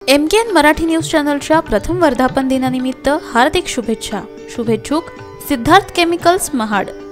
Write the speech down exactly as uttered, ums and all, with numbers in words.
M K N Marathi news चॅनलच्या प्रथम वर्धापन दिनानिमित्त हार्दिक शुभेच्छा। शुभेच्छुक सिद्धार्थ केमिकल्स महाड।